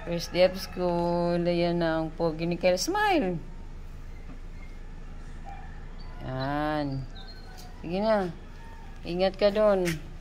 First day of school. Ayan ang pogi ni Kyle. Smile! Yan. Sige na. Ingat ka doon.